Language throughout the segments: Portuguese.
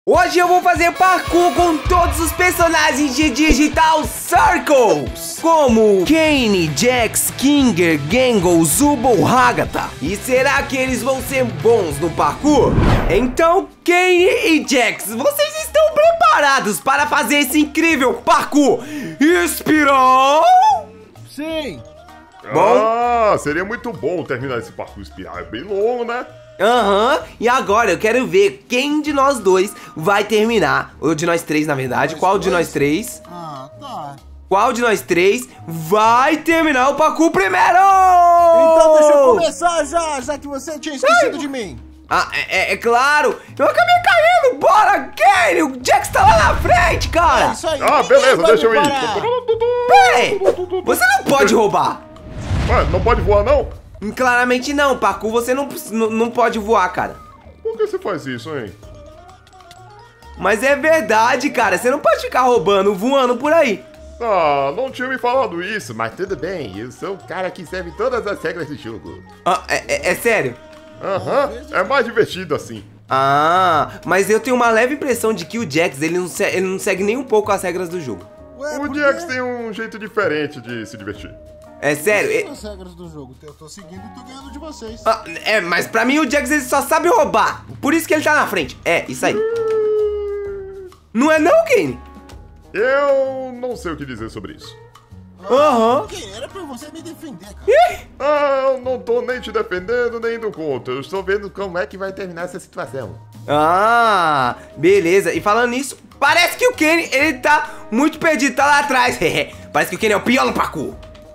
Hoje eu vou fazer parkour com todos os personagens de Digital Circles, como Kane, Jax, Kinger, Gangle, Zubul, Hagata. E será que eles vão ser bons no parkour? Então, Kane e Jax, vocês estão preparados para fazer esse incrível parkour? Inspirou? Sim. Bom? Seria muito bom terminar esse parkour espiral. É bem longo, né? E agora eu quero ver quem de nós dois vai terminar. Ou de nós três, na verdade. Qual de nós três? Tá. Qual de nós três vai terminar o parkour primeiro? Então deixa eu começar já que você tinha esquecido de mim. É claro. Eu acabei caindo. Bora, Kane. O Jax tá lá na frente, cara. É isso aí. Beleza, deixa eu ir. Peraí. Você não pode roubar. Ué, não pode voar, não? Claramente não. Parkour você não pode voar, cara. Por que você faz isso, hein? Mas é verdade, cara. Você não pode ficar roubando, voando por aí. Não tinha me falado isso, mas tudo bem. Eu sou o cara que serve todas as regras do jogo. É sério? É mais divertido assim. Mas eu tenho uma leve impressão de que o Jax, ele não segue nem um pouco as regras do jogo. Ué, O Jax tem um jeito diferente de se divertir. É sério? As regras do jogo, eu tô seguindo e tô ganhando de vocês. Mas pra mim o Jax ele só sabe roubar. Por isso que ele tá na frente. É, isso aí. Não é não, Kane? Eu não sei o que dizer sobre isso. Que era pra você me defender, cara. Eu não tô nem te defendendo, nem indo contra. Eu estou vendo como é que vai terminar essa situação. Beleza. E falando nisso, parece que o Kane, ele tá muito perdido, tá lá atrás. Parece que o Kane é o pior no parkour.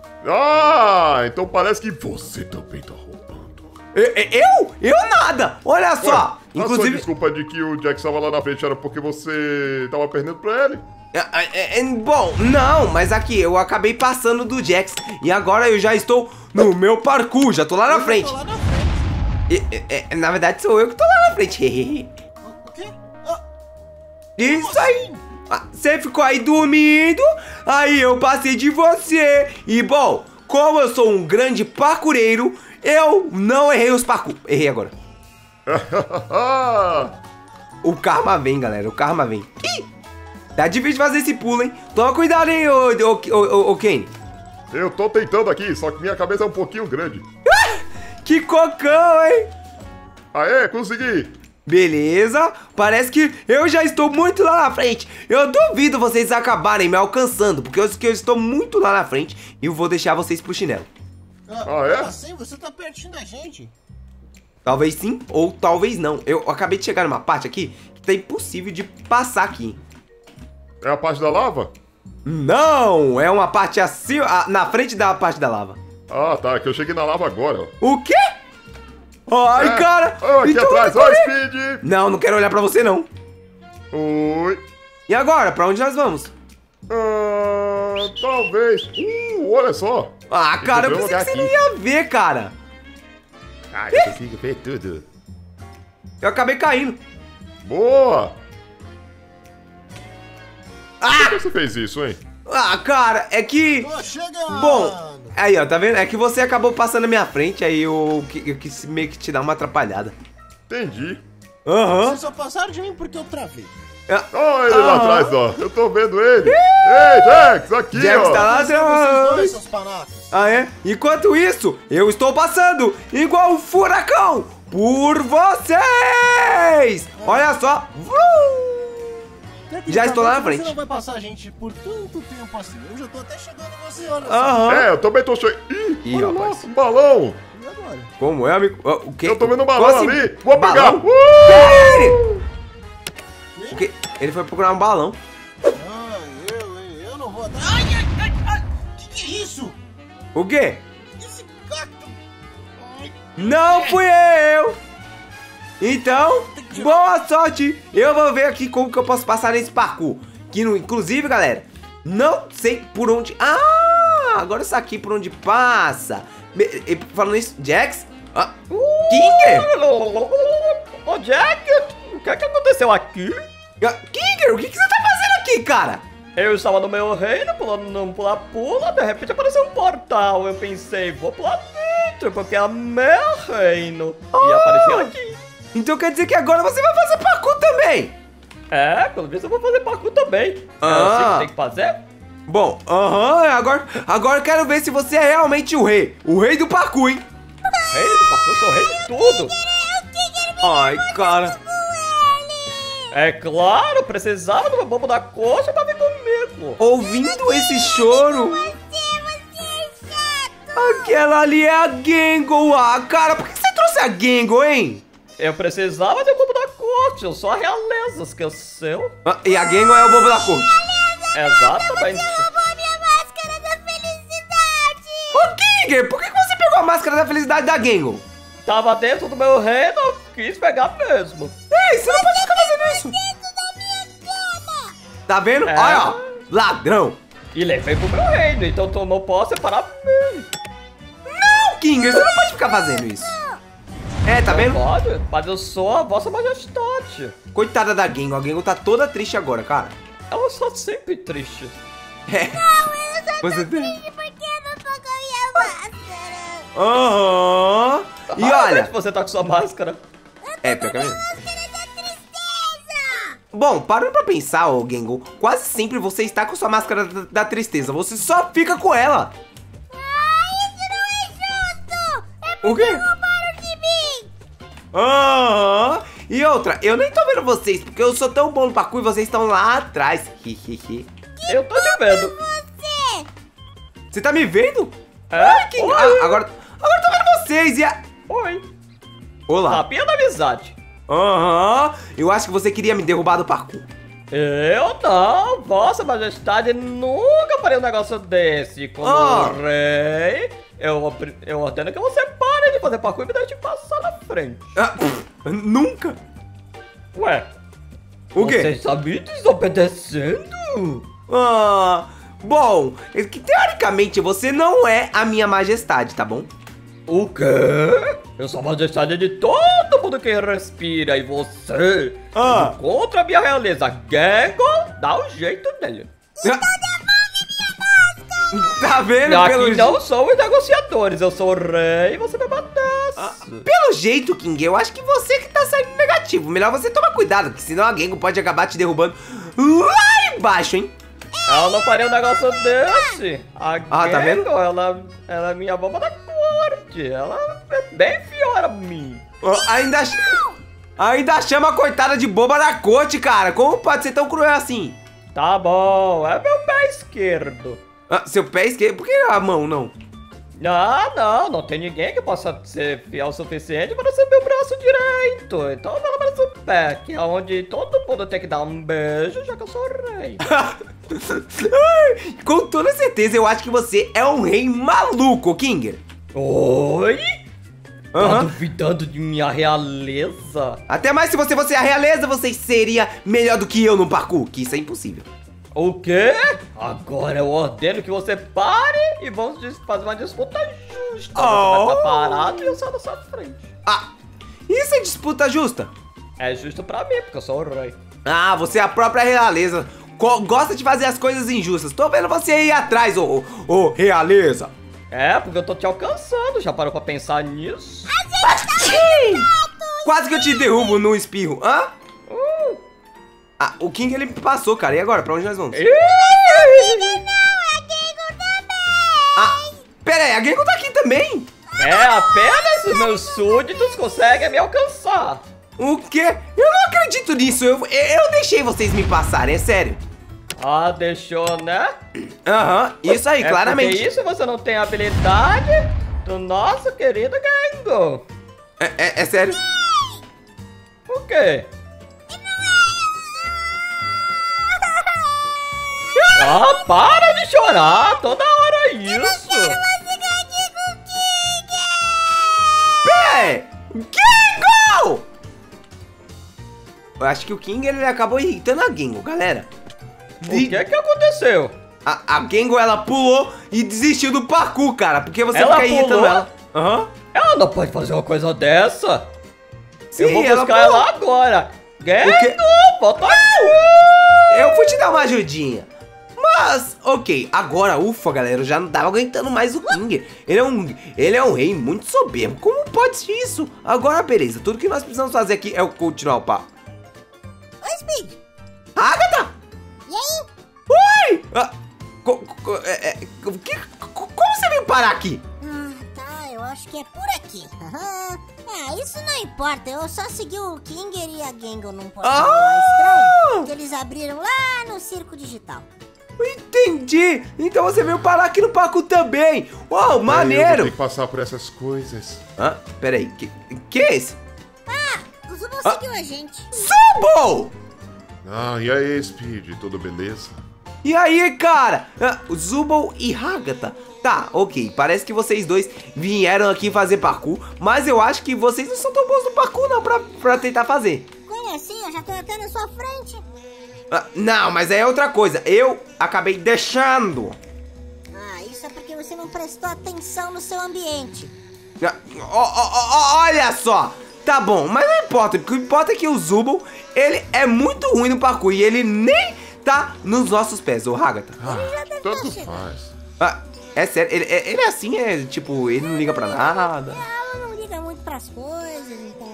Então parece que você também tá roubando. Eu nada. Olha só. Inclusive, a sua desculpa de que o Jax estava lá na frente era porque você tava perdendo pra ele? Bom, não, mas aqui eu acabei passando do Jax e agora eu já estou no meu parkour, já tô lá na frente. Tô lá na frente. Na verdade sou eu que tô lá na frente. O quê? Isso aí. Você ficou aí dormindo, aí eu passei de você. E bom, como eu sou um grande parkoureiro, eu não errei os parkour. Errei agora. O karma vem, galera, o karma vem. Ih, tá difícil fazer esse pulo, hein? Toma cuidado aí, ô Kane. Eu tô tentando aqui, só que minha cabeça é um pouquinho grande. Que cocão, hein? Aê, consegui. Beleza, parece que eu já estou muito lá na frente. Eu duvido vocês acabarem me alcançando, porque eu estou muito lá na frente e eu vou deixar vocês pro chinelo. É? Assim, você tá pertinho da gente. Talvez sim, ou talvez não. Eu acabei de chegar numa parte aqui que tá impossível de passar aqui. É a parte da lava? Não, é uma parte assim, na frente da parte da lava. Tá, que eu cheguei na lava agora. O quê? Ai, cara! Aqui então atrás, ó, Speed! Não quero olhar pra você, não. Oi. E agora, pra onde nós vamos? Talvez. Olha só. Cara, eu pensei que você não ia ver, cara. Eu consigo ver tudo. Eu acabei caindo. Boa! Por que você fez isso, hein? Cara, é que... Tô chegando. Bom, aí, ó, tá vendo? É que você acabou passando na minha frente, aí eu quis meio que te dar uma atrapalhada. Entendi. Vocês só passaram de mim porque eu travei. Olha ele lá atrás, ó. Eu tô vendo ele. Ei, Jax, aqui, Jax ó. tá lá Vocês atrás. dois, seus panacos. É? Enquanto isso, eu estou passando igual um furacão por vocês. Olha só. Já estou lá na frente. Você não vai passar a gente por tanto tempo assim. Eu já tô até chegando em você, olha só. Eu também tô chegando. Ih, Olha lá, rapaz. um balão. E agora? Como é, amigo? O quê? Eu tô vendo um balão Como assim? ali. Vou pegar. Balão? O quê? Ele foi procurar um balão. Eu não vou atrás. Que é isso? O quê? Esse cacto. Não fui eu! Então, boa sorte! Eu vou ver aqui como que eu posso passar nesse parkour. Que, inclusive, galera, não sei por onde... agora eu saquei por onde passa. Falando isso, Jax? Kinger? Ô, Jack, o que é que aconteceu aqui? Kinger, o que você tá fazendo aqui, cara? Eu estava no meu reino, pulando num pula-pula, de repente apareceu um portal. Eu pensei, vou pular dentro, porque é meu reino. E apareceu aqui. Então quer dizer que agora você vai fazer parkour também? É, pelo visto eu vou fazer parkour também. É assim que tem que fazer? Bom, agora eu quero ver se você é realmente o rei do parkour, hein? Rei do parkour, sou rei de tudo. Ai, cara. É claro, precisava do meu bobo da coxa pra vir comigo. Ouvindo esse choro... Aquela ali é a Gangle. Ah, cara, por que você trouxe a Gangle, hein? Eu precisava do bobo da corte, eu sou a realeza, esqueceu? E a Gangle é o bobo da corte. Exatamente. Ô, Kinger, por que você pegou a máscara da felicidade da Gangle? Tava dentro do meu reino, eu quis pegar mesmo. Ei, você não pode ficar fazendo isso. Tá vendo? É. Olha, ó, ladrão. E levei pro meu reino, então tu não pode separar mim. Não, Kinger, você não pode ficar fazendo isso. É, tá vendo? Pode, mas eu sou a vossa majestade. Coitada da Gangle, a Gangle tá toda triste agora, cara. Ela está sempre triste. É. Você tem... Porque eu não tô com a minha máscara. Aham. E Realmente olha... você tá com sua máscara. É, pior que é mesmo. Bom, parando pra pensar, ô Gangle, quase sempre você está com sua máscara da tristeza. Você só fica com ela. O quê? Roubaram de mim. Aham. E outra, eu nem tô vendo vocês, porque eu sou tão bom no parkour e vocês estão lá atrás. Eu tô te vendo. Você tá me vendo? É? Ai, que... Oi. agora tô vendo vocês e a... Oi. Olá. Tapinha da amizade. Aham. Eu acho que você queria me derrubar do parkour. Eu não, vossa majestade nunca faria um negócio desse. Como rei, eu ordeno que você pare de fazer parkour e me deixe passar na frente. Nunca. Ué, O quê? você está me desobedecendo? Bom, é que teoricamente você não é a minha majestade, tá bom? O quê? Eu sou a majestade de todo mundo que respira e você, contra a minha realeza, Gangle, dá um jeito nele. Tá vendo? Aqui não são os negociadores, eu sou o rei e você me obedece. Pelo jeito, King, eu acho que você que tá saindo negativo. Melhor você tomar cuidado, porque senão a Gangle pode acabar te derrubando lá embaixo, hein? Ela não faria um negócio desse. A tá vendo? Gangle, ela é minha bomba da corte. Ela é bem pior a mim. Ainda chama a coitada de boba da corte, cara. Como pode ser tão cruel assim? Tá bom, é meu pé esquerdo. Seu pé esquerdo? Por que a mão, não? Não tem ninguém que possa ser fiel o suficiente para ser meu braço direito. Então pelo menos o pé, que é onde todo mundo tem que dar um beijo, já que eu sou o rei. Com toda certeza, eu acho que você é um rei maluco, Kinger. Oi? Tá duvidando de minha realeza? Até mais se você fosse a realeza, você seria melhor do que eu no parkour, que isso é impossível. O quê? Agora eu ordeno que você pare e vamos fazer uma disputa justa. Você vai estar parado e eu saio da sua frente. Isso é disputa justa? É justo pra mim, porque eu sou o rei. Você é a própria realeza. Gosta de fazer as coisas injustas. Tô vendo você aí atrás, ô realeza. É, porque eu tô te alcançando. Já parou pra pensar nisso? Quase que eu te derrubo no espirro. O King, ele me passou, cara. E agora? Pra onde nós vamos? Pera aí, a Gangle tá aqui também? É, apenas os meus súditos conseguem me alcançar. O quê? Eu não acredito nisso. Eu deixei vocês me passarem, é sério. Deixou, né? Isso aí, claramente. Porque isso você não tem habilidade do nosso querido Gangle. É sério? O quê? Para de chorar, toda hora isso. Pé! Gangle! Eu acho que o King, ele acabou irritando a Gangle, galera. O que aconteceu? A Gangle, ela pulou e desistiu do parkour, cara. Porque você Ela fica irritando pulou? ela. Ela não pode fazer uma coisa dessa. Sim, eu vou buscar pulou. ela agora. Gangle, volta aqui. Eu vou te dar uma ajudinha. Mas, ok, agora, ufa, galera, eu já não tava aguentando mais o King. Ele é um rei muito soberbo. Como pode ser isso? Agora, beleza, tudo que nós precisamos fazer aqui é continuar o papo. Oi, Speed. Como você veio parar aqui? Tá, eu acho que é por aqui. Isso não importa, eu só segui o Kinger e a Gengo num portal lá estranho que eles abriram lá no Circo Digital. Entendi! Então você veio parar aqui no parkour também! Uau, maneiro! Eu vou ter que passar por essas coisas. Peraí, que é esse? O Zubul seguiu a gente. Zubul! E aí, Speed, tudo beleza? E aí, cara? O Zubul e Hagatha. Tá, ok, parece que vocês dois vieram aqui fazer parkour, mas eu acho que vocês não são tão bons no parkour não pra tentar fazer. Como assim? Eu já tô até na sua frente. Não, mas é outra coisa. Eu acabei deixando. Isso é porque você não prestou atenção no seu ambiente. Olha só. Tá bom, mas não importa. O que importa é que o Zubul, ele é muito ruim no parkour e ele nem tá nos nossos pés, ô Hagatha. Tanto faz. É sério, ele é assim, tipo, ele não liga pra nada. Ela não liga muito pras coisas, então...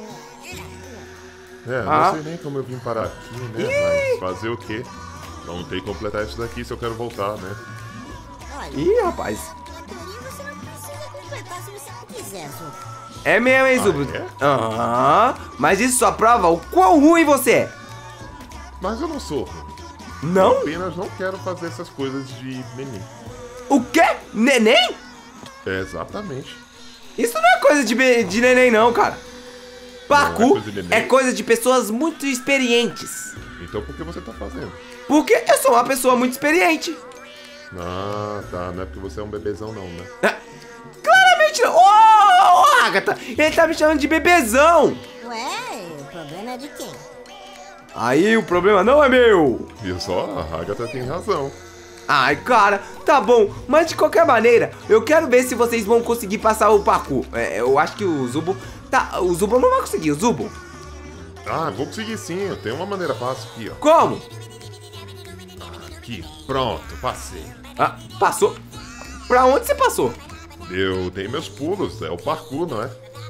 Não sei nem como eu vim parar aqui, né? Mas fazer o quê? Vamos ter que completar isso daqui se eu quero voltar, né? Ih, rapaz. Na teoria você não precisa completar se você não quiser, Zubul. É mesmo, hein, Zubul? Mas isso só prova o quão ruim você é. Mas eu não sou. Não? Eu apenas não quero fazer essas coisas de neném. O quê? Neném? Exatamente. Isso não é coisa de neném não, cara. Parkour é coisa de pessoas muito experientes. Então por que você tá fazendo? Porque eu sou uma pessoa muito experiente. Tá. Não é porque você é um bebezão não, né? Claramente não. Ô, Hagatha, ele tá me chamando de bebezão. Ué, o problema é de quem? Aí o problema não é meu. E só a Hagatha tem razão. Ai, cara, tá bom. Mas de qualquer maneira, eu quero ver se vocês vão conseguir passar o parkour. Eu acho que o Zubul... o Zubul não vai conseguir, o Zubul. Vou conseguir sim. Eu tenho uma maneira fácil aqui, ó. Como? Aqui, pronto, passei. Passou? Pra onde você passou? Eu tenho meus pulos, é o parkour, não é?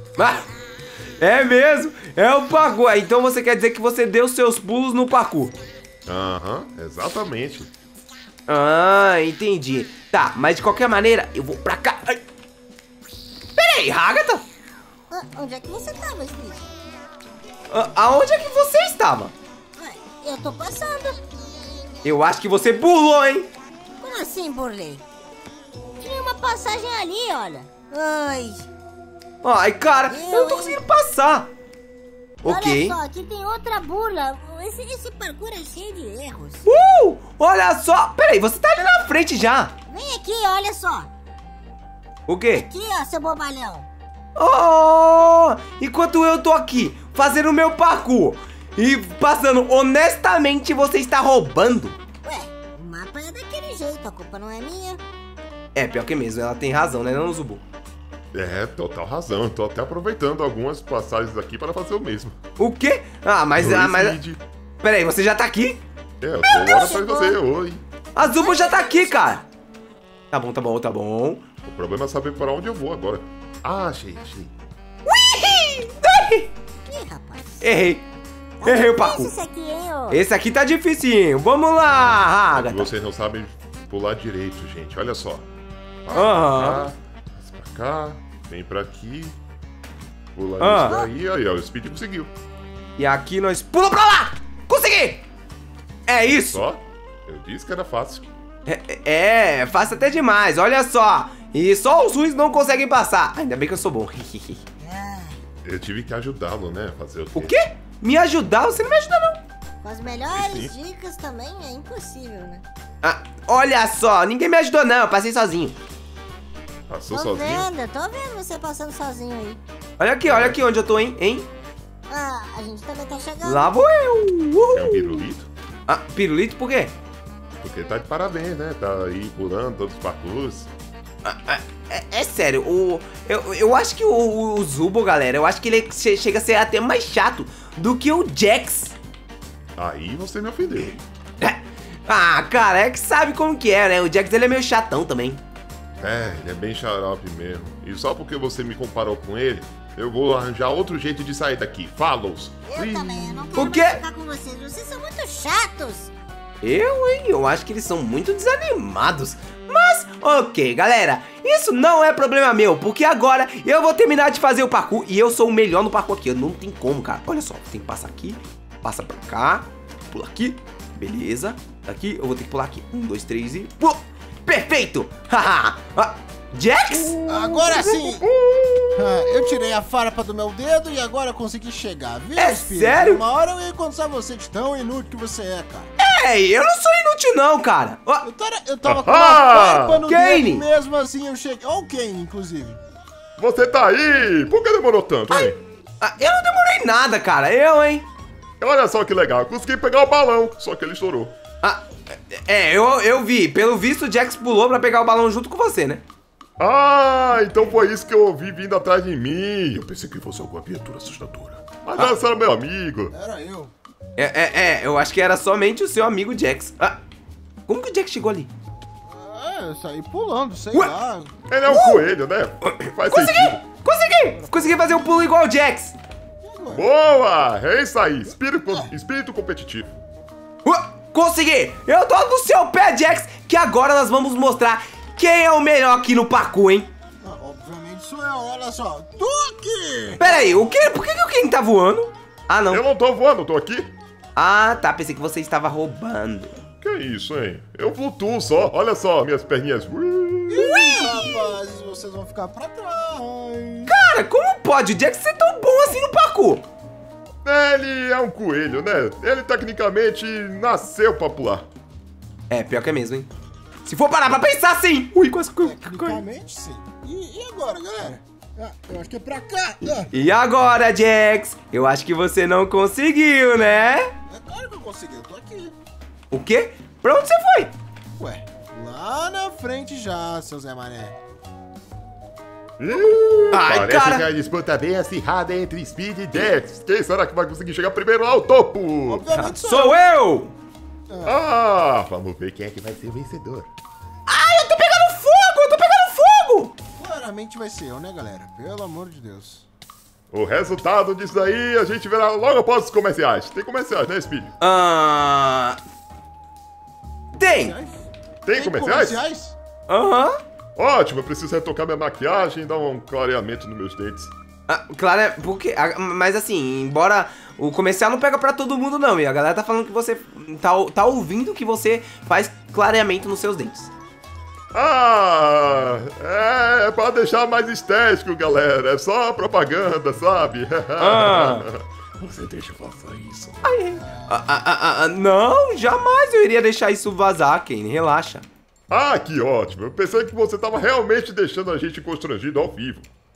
É mesmo, é o parkour. Então você quer dizer que você deu seus pulos no parkour? Exatamente. Entendi. Tá, mas de qualquer maneira, eu vou pra cá. Peraí, Hagatha? Onde é que você tava, Speed? Aonde é que você estava? Eu tô passando. Eu acho que você burlou, hein? Como assim, burlei? Tinha uma passagem ali, olha. Ai, cara, eu não tô conseguindo passar. Ok. Olha só, aqui tem outra burla. Esse parkour é cheio de erros. Olha só. Peraí, você tá ali na frente já. Vem aqui, olha só. O quê? Aqui, ó, seu bobalhão. Enquanto eu tô aqui fazendo o meu parkour e passando honestamente, você está roubando. Ué, o mapa é daquele jeito, a culpa não é minha. É, pior que mesmo, ela tem razão, né, não, Zubul? Total razão. Tô até aproveitando algumas passagens aqui para fazer o mesmo. O quê? Mas... Peraí, você já tá aqui? Eu tô agora pra você, oi. A Zubul já tá aqui, cara. Tá bom. O problema é saber para onde eu vou agora. Achei. Ih, rapaz. Errei o parkour. Esse aqui, hein, ô? Esse aqui tá dificinho. Vamos lá, Hagatha. Vocês não sabem pular direito, gente. Olha só. Aham. Pra cá, vem pra aqui. Pula isso daí. Aí, ó, o Speed conseguiu. E aqui nós pula pra lá. Consegui. É isso. Só? Eu disse que era fácil. É fácil até demais. Olha só. E só os ruins não conseguem passar. Ainda bem que eu sou bom. Eu tive que ajudá-lo, né? Fazer O quê? Me ajudar? Você não me ajuda, não. Com as melhores dicas também é impossível, né? Olha só. Ninguém me ajudou, não. Eu passei sozinho. Passou Tô sozinho? tô vendo você passando sozinho aí. Olha aqui onde eu tô, hein? A gente também tá chegando. Lá vou eu. Uhul. É um pirulito? Pirulito por quê? Porque tá de parabéns, né? Tá aí pulando todos os parkours. É sério, eu acho que o Zubul, galera, eu acho que ele chega a ser até mais chato do que o Jax. Aí você me ofendeu. Cara, é que sabe como que é, né? O Jax, ele é meio chatão também. Ele é bem xarope mesmo. E só porque você me comparou com ele, eu vou arranjar outro jeito de sair daqui. Falos. Eu também, eu não O quero quê? mais ficar com vocês. Vocês são muito chatos. Eu acho que eles são muito desanimados. Mas, ok, galera, isso não é problema meu, porque agora eu vou terminar de fazer o parkour e eu sou o melhor no parkour aqui. Não tem como, cara. Olha só, tem que passar aqui, passa pra cá, pula aqui, beleza. Daqui eu vou ter que pular aqui. 1, 2, 3 e... pula. Perfeito! Haha! Jax? Agora sim! Eu tirei a farpa do meu dedo e agora eu consegui chegar, viu, É Espírito? sério? Uma hora eu ia encontrar você de tão inútil que você é, cara. Eu não sou inútil não, cara. Eu tava com uma farpa no Kane! dedo mesmo assim eu cheguei. Ó o Kane, inclusive. Você tá aí? Por que demorou tanto, hein? Eu não demorei nada, cara. Hein? Olha só que legal, consegui pegar o balão, só que ele estourou. Eu vi. Pelo visto, o Jax pulou pra pegar o balão junto com você, né? Ah, então foi isso que eu ouvi vindo atrás de mim. Eu pensei que fosse alguma criatura assustadora. Mas essa era meu amigo. Era eu. Eu acho que era somente o seu amigo Jax. Como que o Jax chegou ali? Eu saí pulando, sei Ué? lá. Ele é um coelho, né? Faz sentido. Consegui fazer um pulo igual o Jax. Boa! É isso aí, espírito competitivo. Consegui! Eu tô no seu pé, Jax, que agora nós vamos mostrar quem é o melhor aqui no parkour, hein? Obviamente sou eu, olha só. Tô aqui! Pera aí, por que o Ken tá voando? Ah, não. Eu não tô voando, tô aqui. Ah, tá, pensei que você estava roubando. Que isso, hein? Eu flutuo só, olha só, minhas perninhas. Rapazes, vocês vão ficar pra trás. Cara, como pode o Jax ser tão bom assim no parkour? Ele é um coelho, né? Ele tecnicamente nasceu pra pular. Pior que é mesmo, hein? Se for parar pra pensar, sim! Ui, quase caiu. Tecnicamente, sim. E agora, galera? Eu acho que é pra cá. E agora, Jax? Eu acho que você não conseguiu, né? É claro que eu consegui, eu tô aqui. O quê? Pra onde você foi? Ué, lá na frente já, seu Zé Mané. Ai, Parece cara. que a disputa bem acirrada entre Speed e Jax. Quem será que vai conseguir chegar primeiro ao topo? Obviamente Sou eu! Vamos ver quem é que vai ser o vencedor. Ai, eu tô pegando fogo! Claramente vai ser eu, né, galera? Pelo amor de Deus. O resultado disso daí a gente verá logo após os comerciais. Tem comerciais, né, Speed? Tem! Tem comerciais? comerciais? Aham. Ótimo, eu preciso retocar minha maquiagem e dar um clareamento nos meus dentes. Claro, porque. Mas assim, embora o comercial não pega pra todo mundo, não. E a galera tá falando que você. Tá ouvindo que você faz clareamento nos seus dentes. É pra deixar mais estético, galera. É só propaganda, sabe? Você deixa eu fazer isso. Não, jamais eu iria deixar isso vazar, Ken. Relaxa. Ah, que ótimo. Eu pensei que você tava realmente deixando a gente constrangido ao vivo.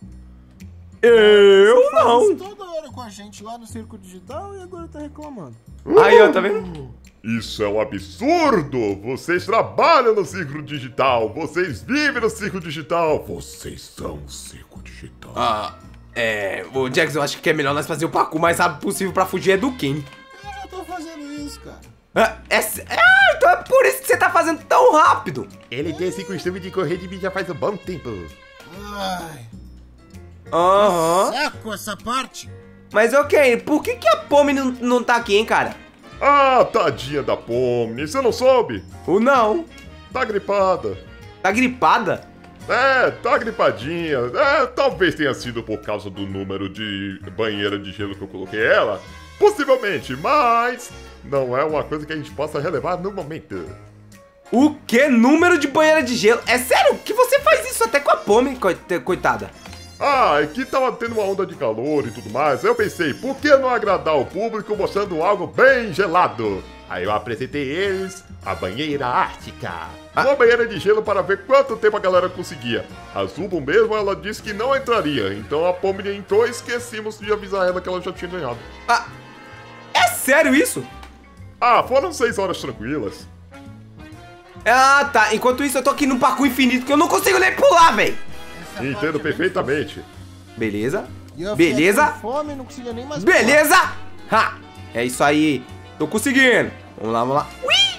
Eu não. Toda hora com a gente lá no Circo Digital e agora tá reclamando. Aí, ó, tá vendo? Isso é um absurdo! Vocês trabalham no Circo Digital! Vocês vivem no Circo Digital! Vocês são o Circo Digital! O Jax, eu acho que é melhor nós fazer o parkour o mais rápido possível pra fugir do Ken. Eu tô fazendo isso, cara. Então é por isso que você tá fazendo tão rápido. Ele tem esse costume de correr de mim já faz um bom tempo. Ai, Aham. saco essa parte. Mas ok, por que a Pomme não tá aqui, hein, cara? Ah, tadinha da Pomni, você não soube? Ou não? Tá gripada. Tá gripada? Tá gripadinha. Talvez tenha sido por causa do número de banheira de gelo que eu coloquei ela. Possivelmente, mas não é uma coisa que a gente possa relevar no momento. O que? Número de banheira de gelo? É sério que você faz isso até com a Pomme, coitada? É que tava tendo uma onda de calor e tudo mais. Eu pensei, por que não agradar o público mostrando algo bem gelado? Aí eu apresentei eles a banheira ártica. Uma banheira de gelo para ver quanto tempo a galera conseguia. A Zubo mesmo, ela disse que não entraria. Então a Pomni entrou e esquecemos de avisar ela que ela já tinha ganhado. É sério isso? Foram 6 horas tranquilas. Tá. Enquanto isso, eu tô aqui no parkour infinito que eu não consigo nem pular, velho. Entendo perfeitamente. Beleza. E eu Beleza. fiquei com fome, não conseguia nem mais Beleza. É isso aí. Tô conseguindo. Vamos lá. Ui.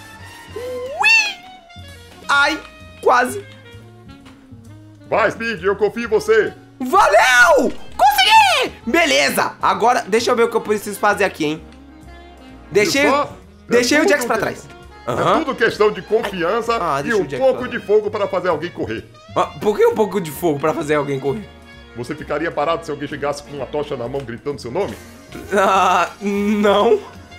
Ai, quase. Vai, Speed, eu confio em você. Valeu! Consegui! Beleza. Agora, deixa eu ver o que eu preciso fazer aqui, hein. Deixei... Deixei o tudo Jax pra que- trás. É Aham. tudo questão de confiança Ah, e deixa um o Jax pouco pra de fogo para fazer alguém correr. Ah, por que um pouco de fogo pra fazer alguém correr? Você ficaria parado se alguém chegasse com uma tocha na mão gritando seu nome? Ah, não.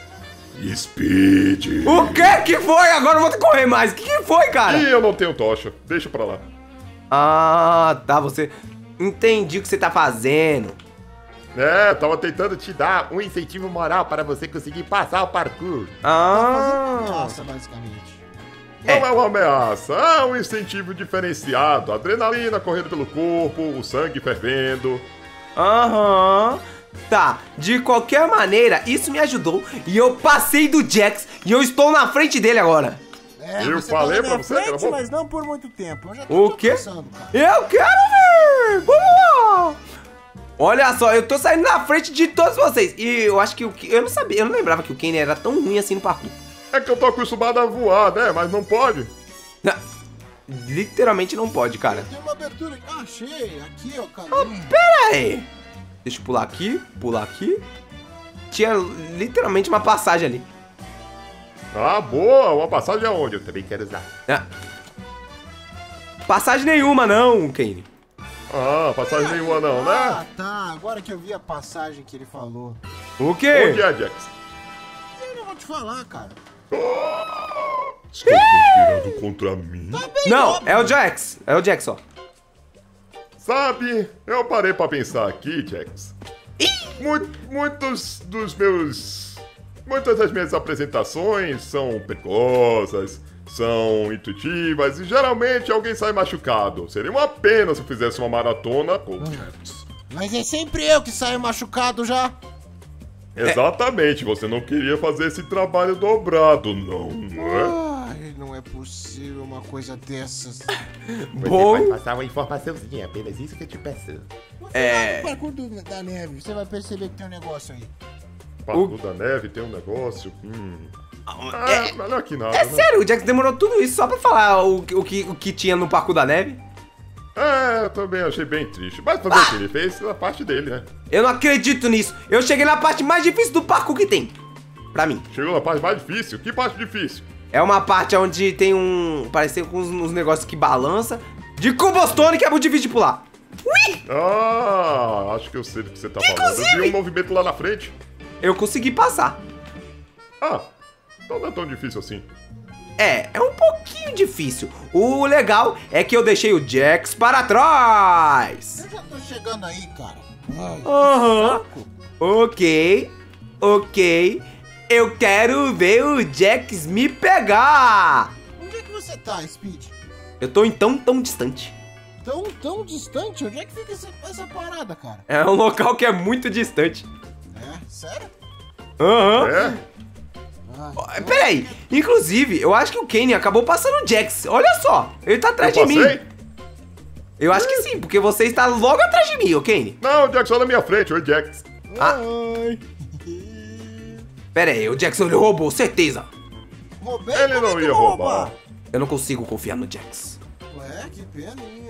Speed! O que foi? Agora eu vou ter que correr mais. O que foi, cara? Ih, eu não tenho tocha. Deixa pra lá. Ah, tá, você... Entendi o que você tá fazendo. É, tava tentando te dar um incentivo moral para você conseguir passar o parkour. Ah... Nossa, basicamente. Não é uma ameaça, é um incentivo diferenciado. Adrenalina correndo pelo corpo, o sangue fervendo. Aham. Tá, de qualquer maneira, isso me ajudou e eu passei do Jax e eu estou na frente dele agora. É, Eu você falei tá na pra minha você, cala a frente, boca. mas não por muito tempo. Eu já O tô quê? cansando, cara. Eu quero ver! Vamos lá! Olha só, eu tô saindo na frente de todos vocês. E eu acho que eu não sabia, eu não lembrava que o Kenny era tão ruim assim no parkour. É que eu tô acostumado a voar, né? Mas não pode. Não, literalmente não pode, cara. Tem uma abertura aqui. Ah, achei. Aqui, ó, caminho. Pera aí. Deixa eu pular aqui, pular aqui. Tinha literalmente uma passagem ali. Ah, boa! Uma passagem aonde? Eu também quero usar. Ah. Passagem nenhuma não, Kenny. Ah, passagem nenhuma não, né? Ah, tá. Agora que eu vi a passagem que ele falou. O quê? Onde é, Jax? Eu não vou te falar, cara. Estou conspirando contra mim. Não, é o Jax. É o Jax, ó. Sabe, eu parei pra pensar aqui, Jax. Muitas das minhas apresentações são perigosas, são intuitivas e geralmente alguém sai machucado. Seria uma pena se eu fizesse uma maratona com o Jax. Mas é sempre eu que saio machucado já. Exatamente, você não queria fazer esse trabalho dobrado, não é? Ai, não é possível uma coisa dessas. Bom, passar uma informaçãozinha, apenas isso que eu te peço. É. No parkour da neve, você vai perceber que tem um negócio aí. Parkour da neve tem um negócio. Melhor que nada, é né? sério, o Jax demorou tudo isso só pra falar o que tinha no parkour da neve? É, eu também achei bem triste. Mas fazer o que ele fez a parte dele, né? Eu não acredito nisso. Eu cheguei na parte mais difícil do parkour que tem. Pra mim. Chegou na parte mais difícil. Que parte difícil? É uma parte onde tem parece com uns negócios que balança. De cobblestone que é muito difícil de pular. Ui! Ah, acho que eu sei do que você tá falando. Eu vi um movimento lá na frente. Eu consegui passar. Ah, então não é tão difícil assim. É um pouquinho difícil. O legal é que eu deixei o Jax para trás. Eu já tô chegando aí, cara. Ai, Aham. Ok. Eu quero ver o Jax me pegar. onde é que você tá, Speed? Eu tô então tão distante. Tão distante? Onde é que fica essa parada, cara? É um local que é muito distante. É? Sério? Aham. É? Peraí, inclusive, eu acho que o Kenny acabou passando o Jax. Olha só, ele tá atrás Eu de mim. passei? Eu acho que sim, porque você está logo atrás de mim, ô Kenny. Não, o Jax só na minha frente. Oi, Jax. Ah. Ai. Peraí, o Jax ele roubou, certeza. Roubei? Ele Como é não que ia eu vou roubar. Eu não consigo confiar no Jax. Ué, que peninha.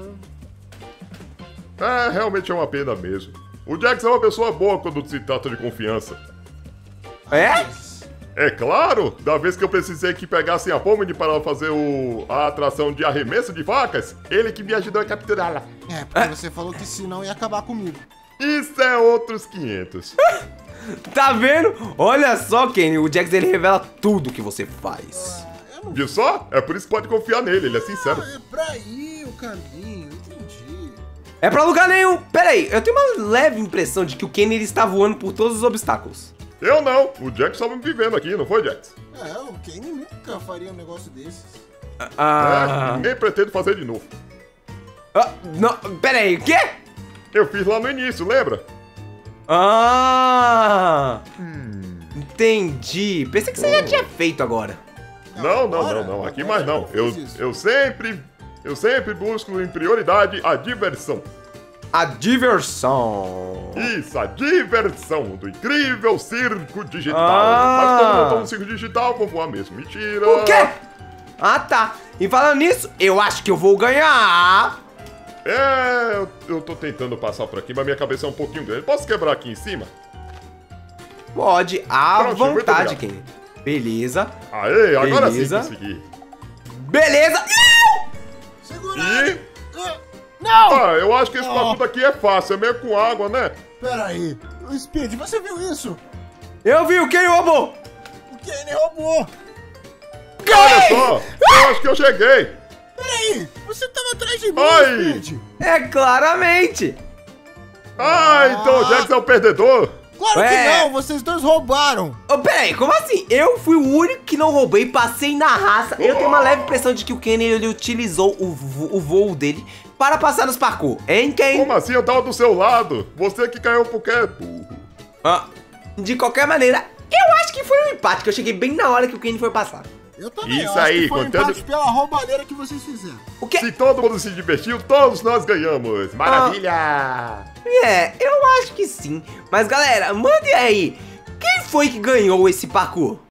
É, realmente é uma pena mesmo. O Jax é uma pessoa boa quando se trata de confiança. É? É claro, da vez que eu precisei que pegassem a Pomini para fazer a atração de arremesso de facas, ele que me ajudou a capturá-la. É, porque você falou que senão ia acabar comigo. Isso é outros 500. Tá vendo? Olha só, Kenny, o Jax ele revela tudo que você faz. Viu só? É por isso que pode confiar nele, ele é sincero. É pra ir o caminho, entendi. É pra lugar nenhum. Peraí, eu tenho uma leve impressão de que o Kenny ele está voando por todos os obstáculos. Eu não, o Jax estava me vivendo aqui, não foi, Jax? É, o Kenny nunca faria um negócio desses. É, nem pretendo fazer de novo. Não, peraí, o quê? Eu fiz lá no início, lembra? Entendi. Pensei que você já tinha feito agora. Não, aqui mais não. Eu sempre busco em prioridade a diversão. A diversão. Isso, a diversão do incrível circo digital. Ah. Mas quando eu tô no circo digital, vou voar mesmo. Mentira. O quê? Ah, tá. E falando nisso, eu acho que eu vou ganhar. É, eu tô tentando passar por aqui, mas minha cabeça é um pouquinho grande. Posso quebrar aqui em cima? Pode, à Pronto, muito vontade, obrigado. Kenny. Beleza. Aê, agora Beleza. sim consegui. Beleza. Segura E... ele. Não! Ah, eu acho que esse bagulho aqui é fácil, é meio com água, né? Pera aí. Speed, você viu isso? Eu vi o Kenny roubou. O Kenny roubou. Olha só, eu acho que eu cheguei. Peraí, você tava atrás de mim, Ai. Speed. É, claramente. Ah, então o Jax é o perdedor. Claro Ué. que não, vocês dois roubaram. Oh, peraí, como assim? Eu fui o único que não roubei, passei na raça. Eu tenho uma leve impressão de que o Kenny, ele utilizou o voo dele para passar nos parkour. Hein, Kenny? Como assim? Eu tava do seu lado. Você que caiu porque é burro. Ah, de qualquer maneira, eu acho que foi um empate, que eu cheguei bem na hora que o Kenny foi passar. Eu também, Isso eu acho aí, que foi um contando- empate pela roubalheira que vocês fizeram. O quê? Se todo mundo se divertiu, todos nós ganhamos. Maravilha! É, eu acho que sim. Mas galera, mandem aí. Quem foi que ganhou esse parkour?